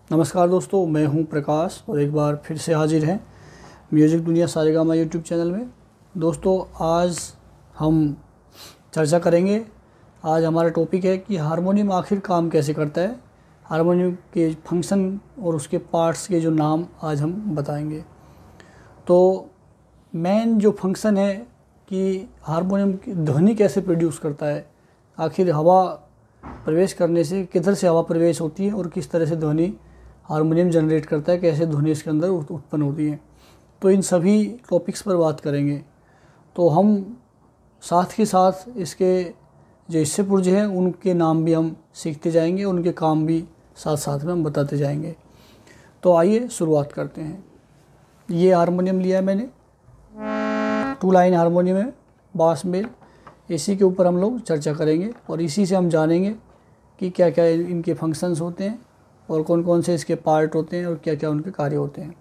नमस्कार दोस्तों, मैं हूं प्रकाश और एक बार फिर से हाजिर हैं म्यूज़िक दुनिया सारेगामा यूट्यूब चैनल में। दोस्तों, आज हम चर्चा करेंगे। आज हमारा टॉपिक है कि हारमोनियम आखिर काम कैसे करता है। हारमोनियम के फंक्शन और उसके पार्ट्स के जो नाम आज हम बताएंगे। तो मेन जो फंक्शन है कि हारमोनियम की ध्वनि कैसे प्रोड्यूस करता है, आखिर हवा प्रवेश करने से किधर से हवा प्रवेश होती है और किस तरह से ध्वनि हारमोनियम जनरेट करता है, कैसे ध्वनि इसके अंदर उत्पन्न होती है। तो इन सभी टॉपिक्स पर बात करेंगे। तो हम साथ ही साथ इसके जो हिस्से पुर्जे हैं उनके नाम भी हम सीखते जाएंगे, उनके काम भी साथ साथ में हम बताते जाएंगे। तो आइए शुरुआत करते हैं। ये हारमोनियम लिया है मैंने, 2 लाइन हारमोनियम है, बास मेल। इसी के ऊपर हम लोग चर्चा करेंगे और इसी से हम जानेंगे कि क्या क्या इनके फंक्शंस होते हैं और कौन कौन से इसके पार्ट होते हैं और क्या क्या उनके कार्य होते हैं।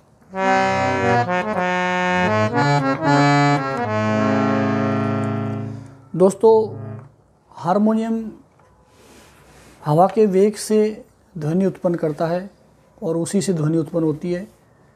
दोस्तों, हारमोनियम हवा के वेग से ध्वनि उत्पन्न करता है और उसी से ध्वनि उत्पन्न होती है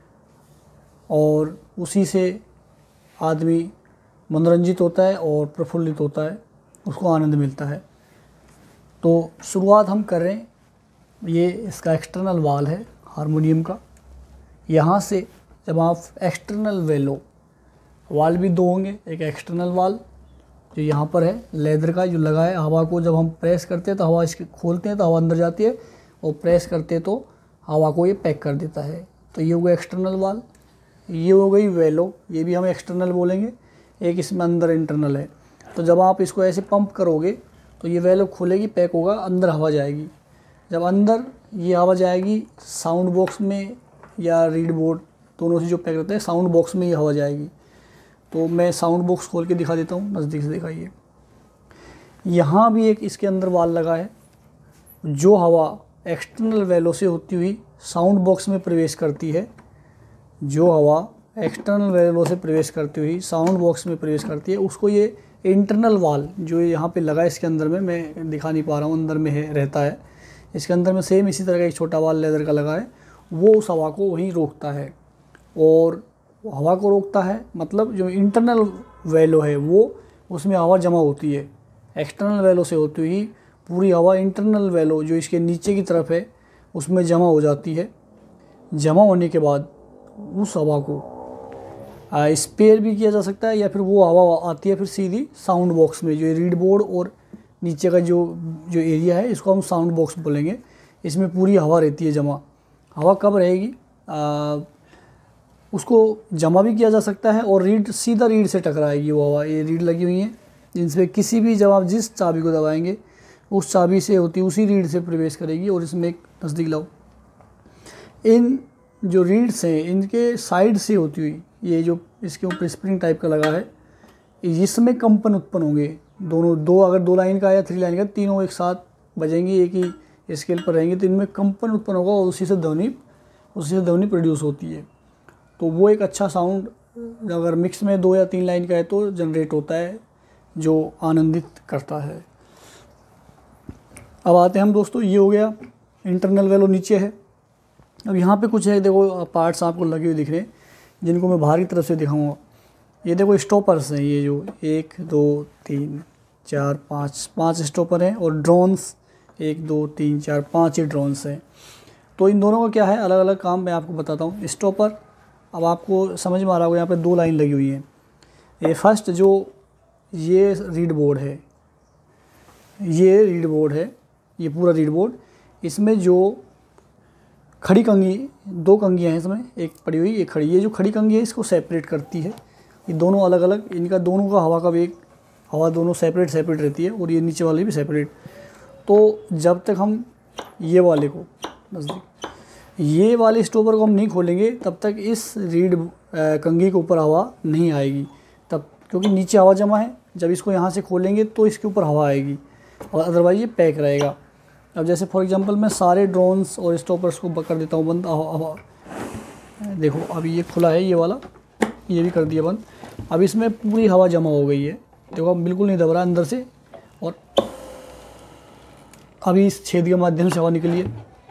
और उसी से आदमी मनोरंजित होता है और प्रफुल्लित होता है, उसको आनंद मिलता है। तो शुरुआत हम कर रहे हैं। ये इसका एक्सटर्नल वाल है हारमोनियम का। यहाँ से जब आप एक्सटर्नल वेलो, वाल भी 2 होंगे, एक एक्सटर्नल वाल जो यहाँ पर है लेदर का जो लगा है, हवा को जब हम प्रेस करते हैं तो हवा इसके खोलते हैं तो हवा अंदर जाती है और प्रेस करते हैं तो हवा को ये पैक कर देता है। तो ये हो गया एक्सटर्नल वाल। ये हो गई वेलो, ये भी हम एक्सटर्नल बोलेंगे। एक इसमें अंदर इंटरनल है। तो जब आप इसको ऐसे पंप करोगे तो ये वेलो खुलेगी, पैक होगा, अंदर हवा जाएगी। जब अंदर ये हवा जाएगी साउंड बॉक्स में या रीड बोर्ड, दोनों से जो पैक रहता है, साउंड बॉक्स में ये हवा जाएगी। तो मैं साउंड बॉक्स खोल के दिखा देता हूँ, नज़दीक से दिखाइए। यहाँ भी एक इसके अंदर वाल लगा है। जो हवा एक्सटर्नल वेलो से होती हुई साउंड बॉक्स में प्रवेश करती है, जो हवा एक्सटर्नल वेलो से प्रवेश करती हुई साउंड बॉक्स में प्रवेश करती है, उसको ये इंटरनल वाल जो यहाँ पे लगा है इसके अंदर में, मैं दिखा नहीं पा रहा हूँ, अंदर में है, रहता है इसके अंदर में। सेम इसी तरह का एक छोटा वाल लेदर का लगा है, वो उस हवा को वहीं रोकता है। और हवा को रोकता है मतलब जो इंटरनल वेलो है वो, उसमें हवा जमा होती है। एक्सटर्नल वेलो से होती हुई पूरी हवा इंटरनल वेलो जो इसके नीचे की तरफ है उसमें जमा हो जाती है। जमा होने के बाद उस हवा को स्पेयर भी किया जा सकता है, या फिर वो हवा आती है फिर सीधी साउंड बॉक्स में, जो रीड बोर्ड और नीचे का जो एरिया है इसको हम साउंड बॉक्स बोलेंगे। इसमें पूरी हवा रहती है जमा। हवा कब रहेगी, उसको जमा भी किया जा सकता है और रीड, सीधा रीड से टकराएगी वो हवा। ये रीड लगी हुई हैं जिनसे किसी भी, जब आप जिस चाबी को दबाएंगे उस चाबी से होती, उसी रीड से प्रवेश करेगी। और इसमें एक नज़दीक लाओ, इन जो रीड्स हैं इनके साइड से होती हुई, ये जो इसके ऊपर स्प्रिंग टाइप का लगा है, इसमें कंपन उत्पन्न होंगे। दोनों, दो अगर 2 लाइन का या 3 लाइन का, तीनों एक साथ बजेंगी, एक ही स्केल पर रहेंगे, तो इनमें कंपन उत्पन्न होगा और उसी से ध्वनि प्रोड्यूस होती है। तो वो एक अच्छा साउंड अगर मिक्स में 2 या 3 लाइन का है तो जनरेट होता है, जो आनंदित करता है। अब आते हैं हम दोस्तों, ये हो गया इंटरनल वेलो, नीचे है। अब यहाँ पे कुछ है, देखो पार्ट्स आपको लगे हुए दिख रहे हैं जिनको मैं बाहर की तरफ से दिखाऊंगा। ये देखो स्टॉपर्स हैं, ये जो 1 2 3 4 5 स्टॉपर हैं और ड्रोन्स 1 2 3 4 5 ही ड्रोन्स हैं। तो इन दोनों का क्या है, अलग अलग काम मैं आपको बताता हूँ। स्टॉपर, अब आपको समझ में आ रहा होगा, यहाँ पे 2 लाइन लगी हुई हैं। ये फर्स्ट जो ये रीड बोर्ड है, ये रीड बोर्ड है, ये पूरा रीड बोर्ड। इसमें जो खड़ी कंघी, 2 कंघियाँ हैं इसमें, एक पड़ी हुई एक खड़ी। ये जो खड़ी कंघी है इसको सेपरेट करती है। ये दोनों अलग अलग, इनका दोनों का हवा का वेग, हवा दोनों सेपरेट रहती है और ये नीचे वाली भी सेपरेट। तो जब तक हम ये वाले को नज़दीक, ये वाले स्टॉपर को हम नहीं खोलेंगे तब तक इस रीड कंघी के ऊपर हवा नहीं आएगी, तब, क्योंकि नीचे हवा जमा है। जब इसको यहाँ से खोलेंगे तो इसके ऊपर हवा आएगी और अदरवाइज ये पैक रहेगा। अब जैसे फॉर एग्जांपल मैं सारे ड्रोन्स और स्टॉपर्स को कर देता हूँ बंद। हवा देखो, अभी ये खुला है, ये वाला, ये भी कर दिया बंद। अब इसमें पूरी हवा जमा हो गई है, देखो अब बिल्कुल नहीं दब रहा अंदर से, और अभी इस छेद के माध्यम से हवा निकली है,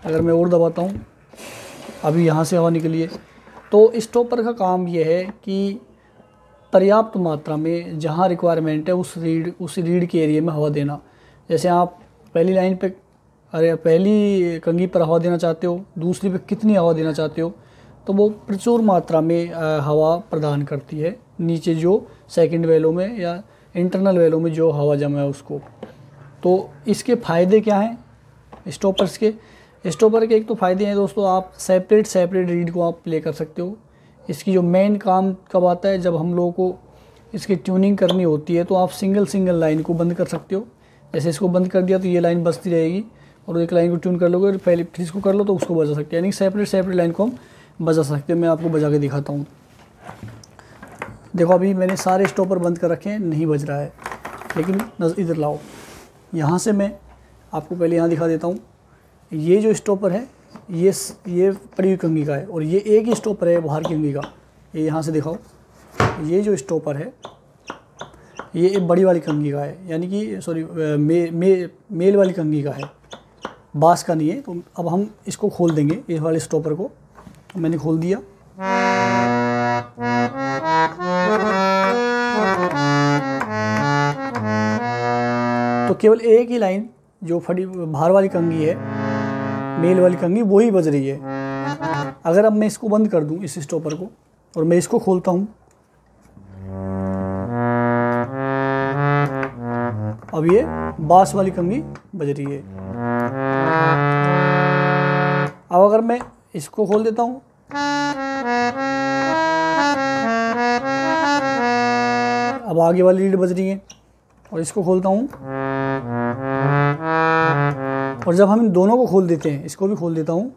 अगर मैं और दबाता हूँ, अभी यहाँ से हवा निकली है। तो स्टॉपर का काम ये है कि पर्याप्त मात्रा में जहाँ रिक्वायरमेंट है उस रीड के एरिया में हवा देना। जैसे आप पहली लाइन पे पहली कंघी पर हवा देना चाहते हो, दूसरी पे कितनी हवा देना चाहते हो, तो वो प्रचुर मात्रा में हवा प्रदान करती है नीचे जो सेकंड वेलो में या इंटरनल वेलो में जो हवा जमा है उसको। तो इसके फ़ायदे क्या हैं स्टॉपर्स के? स्टॉपर के एक तो फ़ायदे हैं दोस्तों, आप सेपरेट रीड को आप प्ले कर सकते हो। इसकी जो मेन काम कब आता है, जब हम लोगों को इसकी ट्यूनिंग करनी होती है, तो आप सिंगल लाइन को बंद कर सकते हो। जैसे इसको बंद कर दिया तो ये लाइन बजती रहेगी, और एक लाइन को ट्यून कर लोगे, पहले फिर इसको कर लो तो उसको बजा सकते हैं, यानी सेपरेट लाइन को हम बजा सकते हैं। मैं आपको बजा के दिखाता हूँ। देखो अभी मैंने सारे स्टॉपर बंद कर रखे हैं, नहीं बज रहा है, लेकिन इधर लाओ, यहाँ से मैं आपको पहले यहाँ दिखा देता हूँ। ये जो स्टॉपर है ये पड़ी हुई कंघी का है, और ये एक ही स्टॉपर है बाहर की कंघी का। ये यहाँ से दिखाओ, ये जो स्टॉपर है ये एक बड़ी वाली कंघी का है, यानी कि सॉरी मेल वाली कंघी का है, बास का नहीं है। तो अब हम इसको खोल देंगे, इस वाले स्टॉपर को मैंने खोल दिया। तो केवल एक ही लाइन जो फटी बाहर वाली कंघी है, मेल वाली कंघी, वही बज रही है। अगर अब मैं इसको बंद कर दूं इस स्टॉपर को, और मैं इसको खोलता हूं, अब ये बास वाली कंघी बज रही है। अब अगर मैं इसको खोल देता हूं, अब आगे वाली रीड बज रही है, और इसको खोलता हूं, और जब हम इन दोनों को खोल देते हैं, इसको भी खोल देता हूं,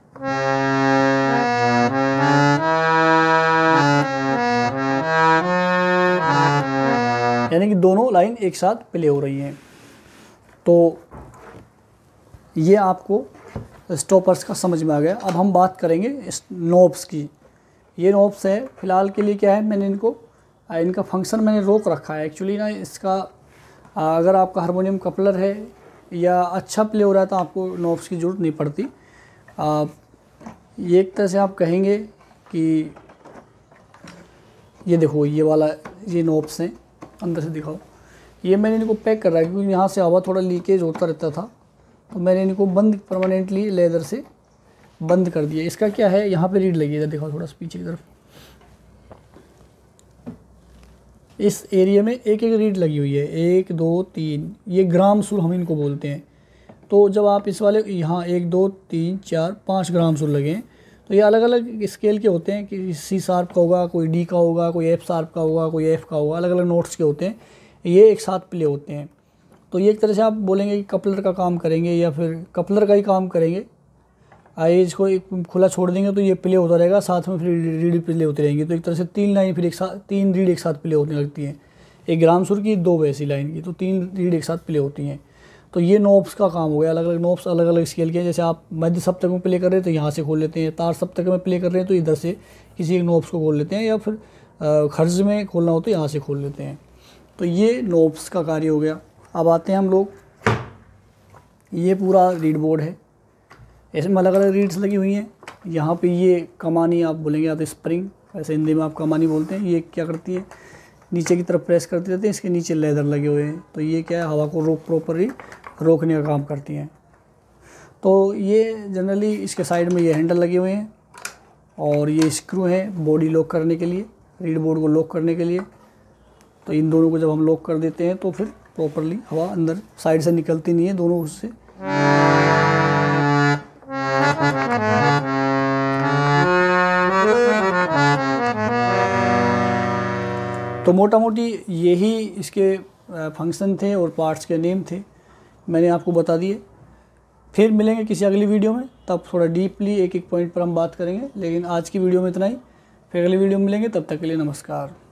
यानी कि दोनों लाइन एक साथ प्ले हो रही हैं। तो ये आपको स्टॉपर्स का समझ में आ गया। अब हम बात करेंगे इस नॉब्स की। ये नॉब्स है फ़िलहाल के लिए क्या है, मैंने इनका फंक्शन मैंने रोक रखा है एक्चुअली ना। इसका अगर आपका हारमोनियम कपलर है या अच्छा प्ले हो रहा है तो आपको नॉब्स की ज़रूरत नहीं पड़ती। ये एक तरह से आप कहेंगे कि ये देखो, ये वाला ये नॉब्स हैं, अंदर से दिखाओ। ये मैंने इनको पैक कर रहा है क्योंकि यहाँ से हवा थोड़ा लीकेज होता रहता था, तो मैंने इनको बंद परमानेंटली लेदर से बंद कर दिया। इसका क्या है, यहाँ पे रीड लगी है, दिखाओ थोड़ा सा पीछे की तरफ। इस एरिया में एक रीड लगी हुई है, 1 2 3, ये ग्राम सुर हम इनको बोलते हैं। तो जब आप इस वाले यहाँ 1 2 3 4 5 ग्राम सुर लगे, तो ये अलग अलग स्केल के होते हैं कि सी शार्प का होगा, कोई डी का होगा, कोई एफ शार्प का होगा, कोई एफ का होगा, अलग अलग नोट्स के होते हैं, ये एक साथ प्ले होते हैं। तो ये एक तरह से आप बोलेंगे कि कपलर का काम करेंगे या फिर कपलर का ही काम करेंगे। आइए इसको एक खुला छोड़ देंगे तो ये प्ले होता रहेगा, साथ में फिर रीड प्ले होती रहेंगी। तो एक तरह से 3 लाइन फिर एक साथ 3 रीड एक साथ प्ले होने लगती हैं, एक ग्राम सुर की 2 वैसी लाइन की, तो 3 रीड एक साथ प्ले होती हैं। तो ये नॉब्स का काम हो गया। अलग अलग नॉब्स अलग अलग स्केल के हैं। जैसे आप मध्य सप्तक में प्ले कर रहे हैं तो यहाँ से खोल लेते हैं, तार सप्तक में प्ले कर रहे हैं तो इधर से किसी एक नॉब्स को खोल लेते हैं, या फिर खर्ज में खोलना हो तो यहाँ से खोल लेते हैं। तो ये नॉब्स का कार्य हो गया। अब आते हैं हम लोग, ये पूरा रीड बोर्ड है, इसमें अलग अलग रीड्स लगी हुई हैं। यहाँ पे ये कमानी आप बोलेंगे, या तो स्प्रिंग, वैसे हिंदी में आप कमानी बोलते हैं। ये क्या करती है, नीचे की तरफ प्रेस करती रहती है, इसके नीचे लेदर लगे हुए हैं, तो ये क्या है, हवा को प्रॉपरली रोकने का काम करती हैं। तो ये जनरली इसके साइड में ये हैंडल लगे हुए हैं, और ये स्क्रू है बॉडी लॉक करने के लिए, रीड बोर्ड को लॉक करने के लिए। तो इन दोनों को जब हम लॉक कर देते हैं तो फिर प्रॉपरली हवा अंदर साइड से निकलती नहीं है, दोनों उससे तो मोटा मोटी यही इसके फंक्शन थे और पार्ट्स के नेम थे, मैंने आपको बता दिए। फिर मिलेंगे किसी अगली वीडियो में, तब थोड़ा डीपली एक एक पॉइंट पर हम बात करेंगे। लेकिन आज की वीडियो में इतना ही, फिर अगली वीडियो में मिलेंगे, तब तक के लिए नमस्कार।